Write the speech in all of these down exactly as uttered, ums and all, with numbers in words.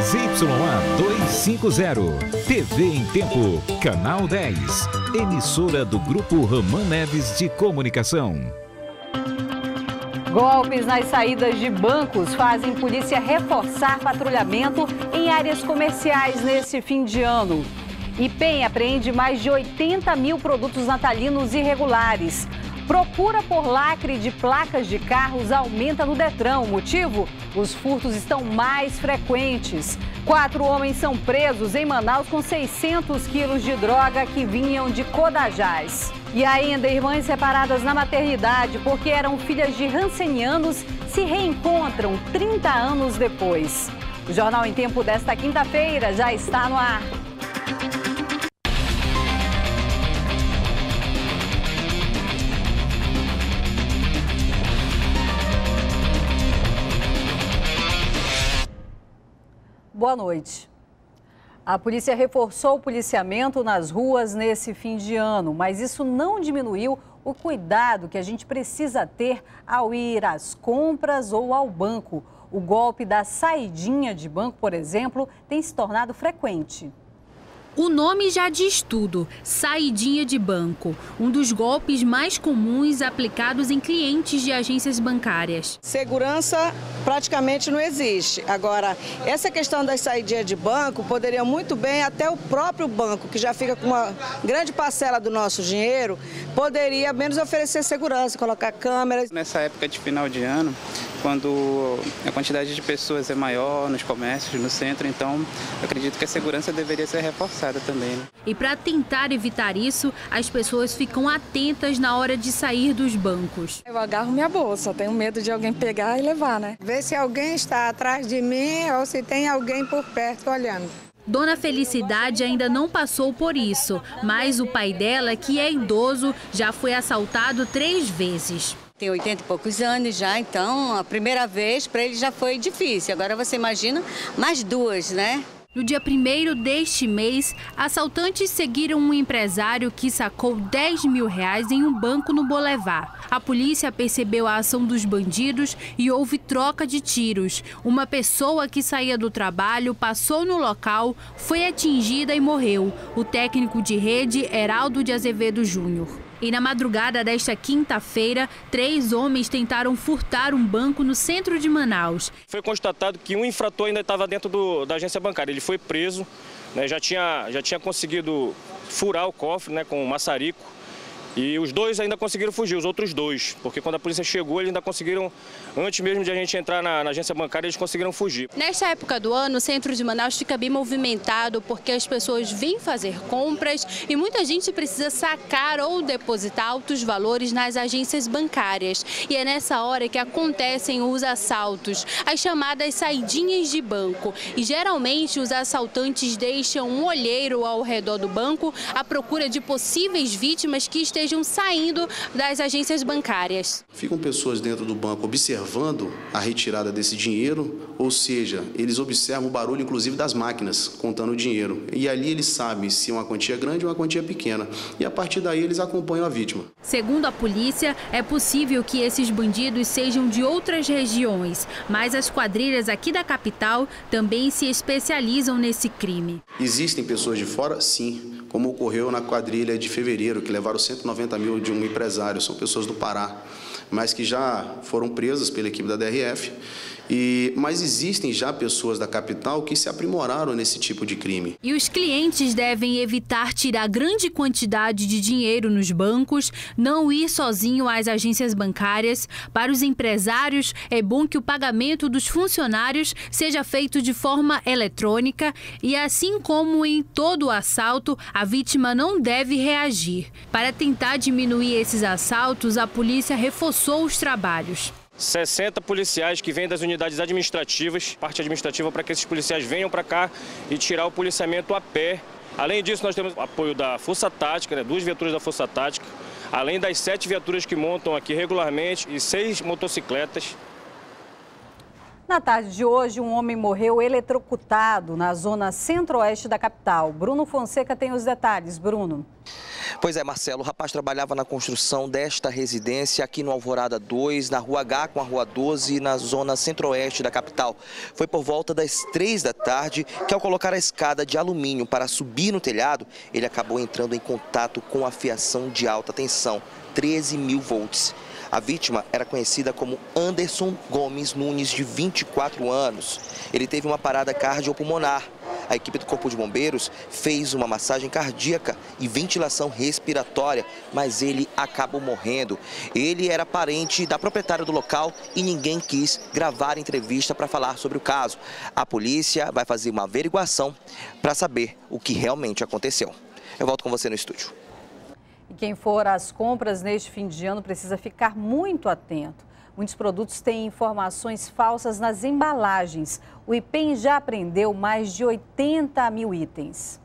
Y A duzentos e cinquenta, T V em Tempo, Canal dez, emissora do Grupo Ramã Neves de Comunicação. Golpes nas saídas de bancos fazem polícia reforçar patrulhamento em áreas comerciais nesse fim de ano. I P E M apreende mais de oitenta mil produtos natalinos irregulares. Procura por lacre de placas de carros aumenta no Detran. O motivo? Os furtos estão mais frequentes. Quatro homens são presos em Manaus com seiscentos quilos de droga que vinham de Codajás. E ainda, irmãs separadas na maternidade porque eram filhas de rancenianos se reencontram trinta anos depois. O Jornal em Tempo desta quinta-feira já está no ar. Boa noite. A polícia reforçou o policiamento nas ruas nesse fim de ano, mas isso não diminuiu o cuidado que a gente precisa ter ao ir às compras ou ao banco. O golpe da saidinha de banco, por exemplo, tem se tornado frequente. O nome já diz tudo, saidinha de banco, um dos golpes mais comuns aplicados em clientes de agências bancárias. Segurança praticamente não existe. Agora, essa questão das saidinhas de banco poderia muito bem até o próprio banco, que já fica com uma grande parcela do nosso dinheiro, poderia menos oferecer segurança, colocar câmeras. Nessa época de final de ano, quando a quantidade de pessoas é maior nos comércios, no centro, então eu acredito que a segurança deveria ser reforçada também. Né? E para tentar evitar isso, as pessoas ficam atentas na hora de sair dos bancos. Eu agarro minha bolsa, tenho medo de alguém pegar e levar, né? Ver se alguém está atrás de mim ou se tem alguém por perto olhando. Dona Felicidade ainda não passou por isso, mas o pai dela, que é idoso, já foi assaltado três vezes. Tem oitenta e poucos anos já, então a primeira vez para ele já foi difícil. Agora você imagina mais duas, né? No dia primeiro deste mês, assaltantes seguiram um empresário que sacou dez mil reais em um banco no Boulevard. A polícia percebeu a ação dos bandidos e houve troca de tiros. Uma pessoa que saía do trabalho passou no local, foi atingida e morreu. O técnico de rede, Heraldo de Azevedo Júnior. E na madrugada desta quinta-feira, três homens tentaram furtar um banco no centro de Manaus. Foi constatado que um infrator ainda estava dentro do, da agência bancária. Ele foi preso, né, já tinha, já tinha conseguido furar o cofre, né, com um maçarico. E os dois ainda conseguiram fugir, os outros dois, porque quando a polícia chegou, eles ainda conseguiram, antes mesmo de a gente entrar na, na agência bancária, eles conseguiram fugir. Nesta época do ano, o centro de Manaus fica bem movimentado porque as pessoas vêm fazer compras e muita gente precisa sacar ou depositar altos valores nas agências bancárias. E é nessa hora que acontecem os assaltos, as chamadas saidinhas de banco. E geralmente os assaltantes deixam um olheiro ao redor do banco à procura de possíveis vítimas que estejam estejam saindo das agências bancárias. Ficam pessoas dentro do banco observando a retirada desse dinheiro, ou seja, eles observam o barulho inclusive das máquinas contando o dinheiro. E ali eles sabem se é uma quantia grande ou uma quantia pequena. E a partir daí eles acompanham a vítima. Segundo a polícia, é possível que esses bandidos sejam de outras regiões, mas as quadrilhas aqui da capital também se especializam nesse crime. Existem pessoas de fora? Sim. Como ocorreu na quadrilha de fevereiro, que levaram cento e noventa mil de um empresário, são pessoas do Pará, mas que já foram presas pela equipe da D R F. E, mas existem já pessoas da capital que se aprimoraram nesse tipo de crime. E os clientes devem evitar tirar grande quantidade de dinheiro nos bancos, não ir sozinho às agências bancárias. Para os empresários, é bom que o pagamento dos funcionários seja feito de forma eletrônica e, assim como em todo assalto, a vítima não deve reagir. Para tentar diminuir esses assaltos, a polícia reforçou os trabalhos. sessenta policiais que vêm das unidades administrativas, parte administrativa, para que esses policiais venham para cá e tirar o policiamento a pé. Além disso, nós temos apoio da Força Tática, né, duas viaturas da Força Tática, além das sete viaturas que montam aqui regularmente e seis motocicletas. Na tarde de hoje, um homem morreu eletrocutado na zona centro-oeste da capital. Bruno Fonseca tem os detalhes. Bruno. Pois é, Marcelo, o rapaz trabalhava na construção desta residência aqui no Alvorada dois, na Rua H com a Rua doze, na zona centro-oeste da capital. Foi por volta das três da tarde que, ao colocar a escada de alumínio para subir no telhado, ele acabou entrando em contato com a fiação de alta tensão, treze mil volts. A vítima era conhecida como Anderson Gomes Nunes, de vinte e quatro anos. Ele teve uma parada cardiopulmonar. A equipe do Corpo de Bombeiros fez uma massagem cardíaca e ventilação respiratória, mas ele acabou morrendo. Ele era parente da proprietária do local e ninguém quis gravar entrevista para falar sobre o caso. A polícia vai fazer uma averiguação para saber o que realmente aconteceu. Eu volto com você no estúdio. E quem for às compras neste fim de ano precisa ficar muito atento. Muitos produtos têm informações falsas nas embalagens. O IPEM já apreendeu mais de oitenta mil itens.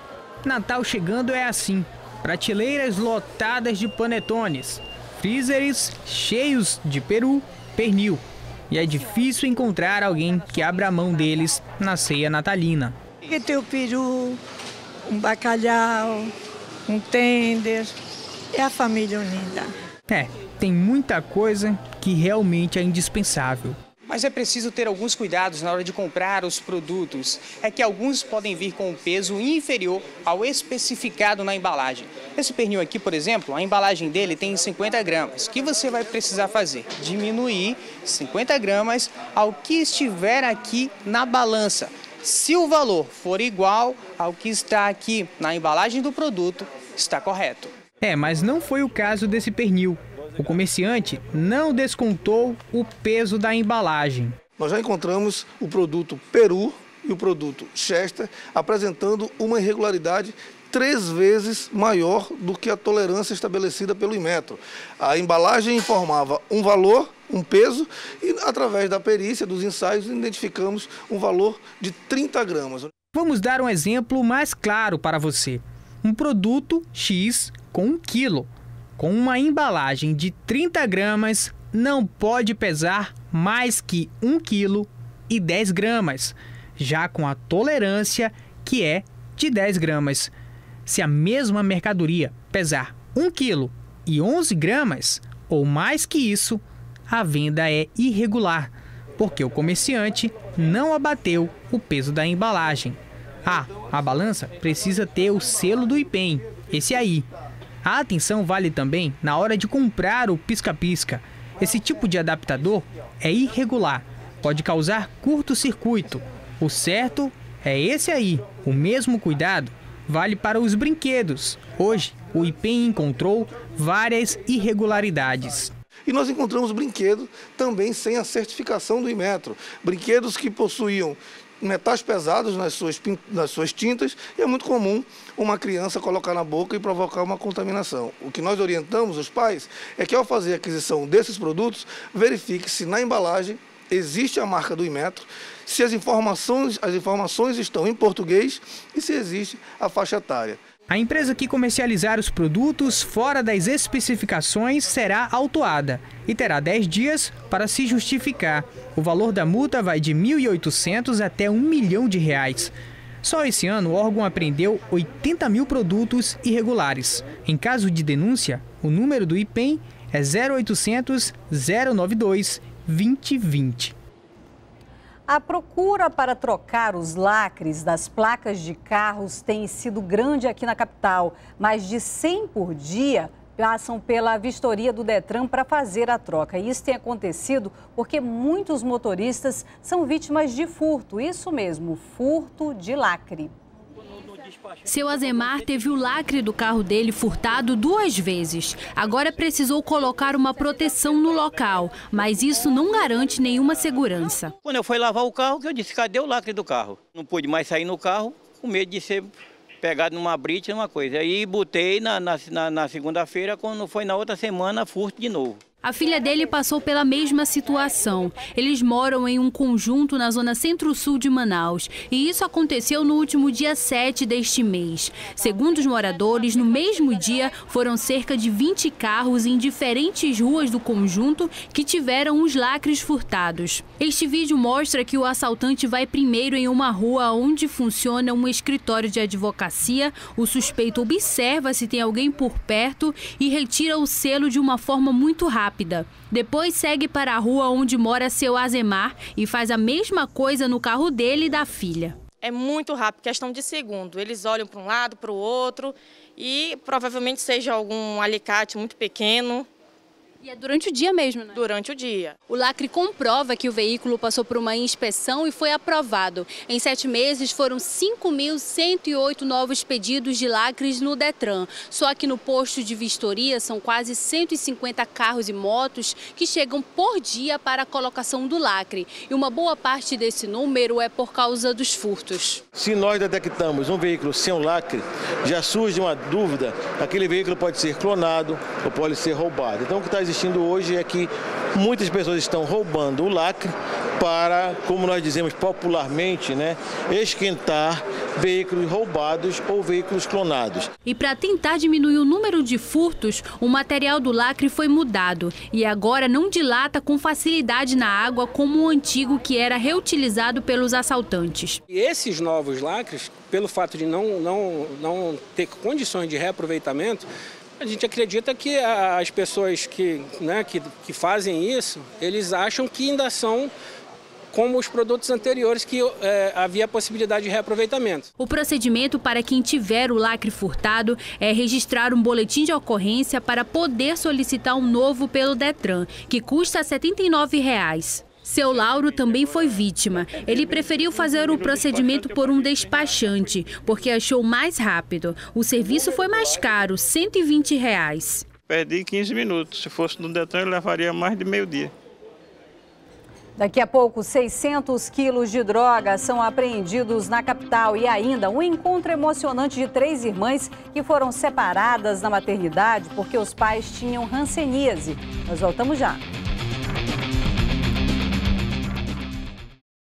Natal chegando é assim. Prateleiras lotadas de panetones, freezers cheios de peru, pernil. E é difícil encontrar alguém que abra a mão deles na ceia natalina. Que tem o peru, um bacalhau, um tender, é a família unida. É, tem muita coisa que realmente é indispensável. Mas é preciso ter alguns cuidados na hora de comprar os produtos. É que alguns podem vir com um peso inferior ao especificado na embalagem. Esse pernil aqui, por exemplo, a embalagem dele tem cinquenta gramas. O que você vai precisar fazer? Diminuir cinquenta gramas ao que estiver aqui na balança. Se o valor for igual ao que está aqui na embalagem do produto, está correto. É, mas não foi o caso desse pernil. O comerciante não descontou o peso da embalagem. Nós já encontramos o produto Peru e o produto Chester apresentando uma irregularidade três vezes maior do que a tolerância estabelecida pelo Inmetro. A embalagem informava um valor, um peso, e através da perícia, dos ensaios, identificamos um valor de trinta gramas. Vamos dar um exemplo mais claro para você. Um produto X com um quilo, com uma embalagem de trinta gramas, não pode pesar mais que um quilo e dez gramas, já com a tolerância que é de dez gramas. Se a mesma mercadoria pesar um quilo e onze gramas, ou mais que isso, a venda é irregular, porque o comerciante não abateu o peso da embalagem. Ah, a balança precisa ter o selo do IPEM, esse aí. A atenção vale também na hora de comprar o pisca-pisca. Esse tipo de adaptador é irregular, pode causar curto-circuito. O certo é esse aí. O mesmo cuidado vale para os brinquedos. Hoje, o IPEM encontrou várias irregularidades. E nós encontramos brinquedos também sem a certificação do Inmetro. Brinquedos que possuíam metais pesados nas suas, nas suas tintas, e é muito comum uma criança colocar na boca e provocar uma contaminação. O que nós orientamos os pais é que, ao fazer a aquisição desses produtos, verifique se na embalagem existe a marca do Inmetro, se as informações, as informações estão em português e se existe a faixa etária. A empresa que comercializar os produtos fora das especificações será autuada e terá dez dias para se justificar. O valor da multa vai de mil e oitocentos até um milhão de reais. Só esse ano o órgão apreendeu oitenta mil produtos irregulares. Em caso de denúncia, o número do IPEM é zero oitocentos, zero noventa e dois, vinte vinte. A procura para trocar os lacres das placas de carros tem sido grande aqui na capital. Mais de cem por dia passam pela vistoria do Detran para fazer a troca. E isso tem acontecido porque muitos motoristas são vítimas de furto. Isso mesmo, furto de lacre. Seu Azemar teve o lacre do carro dele furtado duas vezes. Agora precisou colocar uma proteção no local, mas isso não garante nenhuma segurança. Quando eu fui lavar o carro, eu disse, cadê o lacre do carro? Não pude mais sair no carro, com medo de ser pegado numa brite, numa coisa. Aí botei na, na, na segunda-feira, quando foi na outra semana, furto de novo. A filha dele passou pela mesma situação. Eles moram em um conjunto na zona centro-sul de Manaus. E isso aconteceu no último dia sete deste mês. Segundo os moradores, no mesmo dia foram cerca de vinte carros em diferentes ruas do conjunto que tiveram os lacres furtados. Este vídeo mostra que o assaltante vai primeiro em uma rua onde funciona um escritório de advocacia. O suspeito observa se tem alguém por perto e retira o selo de uma forma muito rápida. Depois segue para a rua onde mora seu Azemar e faz a mesma coisa no carro dele e da filha. É muito rápido, questão de segundo. Eles olham para um lado, para o outro e provavelmente seja algum alicate muito pequeno. E é durante o dia mesmo, né? Durante o dia. O lacre comprova que o veículo passou por uma inspeção e foi aprovado. Em sete meses foram cinco mil cento e oito novos pedidos de lacres no Detran. Só que no posto de vistoria são quase cento e cinquenta carros e motos que chegam por dia para a colocação do lacre. E uma boa parte desse número é por causa dos furtos. Se nós detectamos um veículo sem um lacre, já surge uma dúvida, aquele veículo pode ser clonado ou pode ser roubado. Então o que está existindo hoje é que muitas pessoas estão roubando o lacre para, como nós dizemos popularmente, né, esquentar veículos roubados ou veículos clonados. E para tentar diminuir o número de furtos, o material do lacre foi mudado e agora não dilata com facilidade na água como o antigo que era reutilizado pelos assaltantes. E esses novos lacres, pelo fato de não, não, não ter condições de reaproveitamento, a gente acredita que as pessoas que, né, que, que fazem isso, eles acham que ainda são como os produtos anteriores que é, havia a possibilidade de reaproveitamento. O procedimento para quem tiver o lacre furtado é registrar um boletim de ocorrência para poder solicitar um novo pelo Detran, que custa setenta e nove reais. Seu Lauro também foi vítima. Ele preferiu fazer o procedimento por um despachante, porque achou mais rápido. O serviço foi mais caro, cento e vinte reais. Perdi quinze minutos. Se fosse no Detran, eu levaria mais de meio dia. Daqui a pouco, seiscentos quilos de drogas são apreendidos na capital e ainda um encontro emocionante de três irmãs que foram separadas na maternidade porque os pais tinham hanseníase. Nós voltamos já.